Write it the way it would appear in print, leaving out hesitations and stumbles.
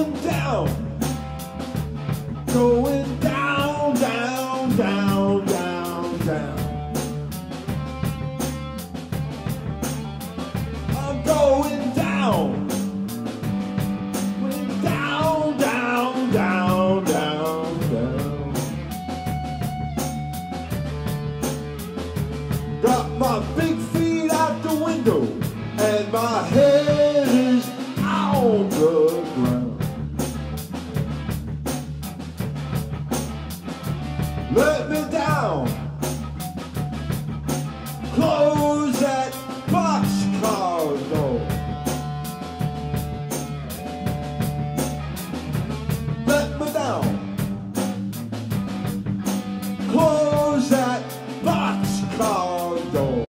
going down, going down, down, down, down, down. I'm going down, going down, down, down, down, down. Got my big feet out the window and my head